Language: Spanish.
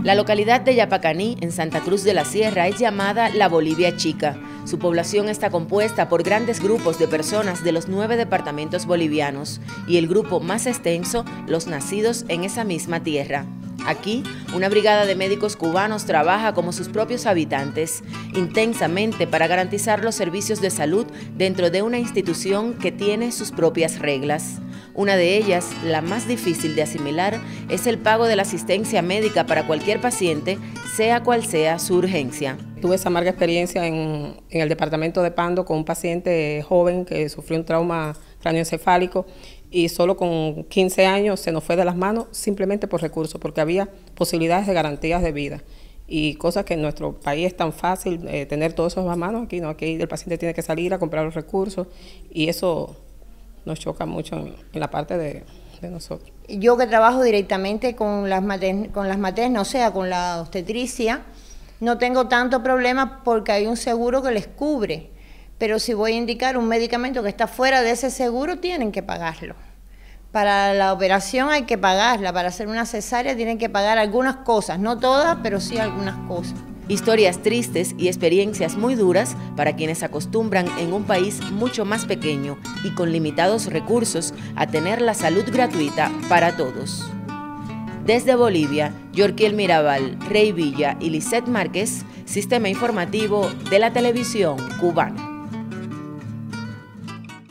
La localidad de Yapacaní, en Santa Cruz de la Sierra, es llamada la Bolivia Chica. Su población está compuesta por grandes grupos de personas de los 9 departamentos bolivianos y el grupo más extenso, los nacidos en esa misma tierra. Aquí, una brigada de médicos cubanos trabaja como sus propios habitantes, intensamente para garantizar los servicios de salud dentro de una institución que tiene sus propias reglas. Una de ellas, la más difícil de asimilar, es el pago de la asistencia médica para cualquier paciente, sea cual sea su urgencia. Tuve esa amarga experiencia en el departamento de Pando con un paciente joven que sufrió un trauma cráneoencefálico y solo con 15 años se nos fue de las manos simplemente por recursos, porque había posibilidades de garantías de vida. Y cosas que en nuestro país es tan fácil tener todos esos a mano, aquí no, aquí el paciente tiene que salir a comprar los recursos y eso nos choca mucho en la parte de nosotros. Yo que trabajo directamente con las maternas, o sea, con la obstetricia, no tengo tanto problema porque hay un seguro que les cubre, pero si voy a indicar un medicamento que está fuera de ese seguro, tienen que pagarlo. Para la operación hay que pagarla, para hacer una cesárea tienen que pagar algunas cosas, no todas, pero sí algunas cosas. Historias tristes y experiencias muy duras para quienes acostumbran en un país mucho más pequeño y con limitados recursos a tener la salud gratuita para todos. Desde Bolivia, Yorkiel Mirabal, Rey Villa y Lisette Márquez, Sistema Informativo de la Televisión Cubana.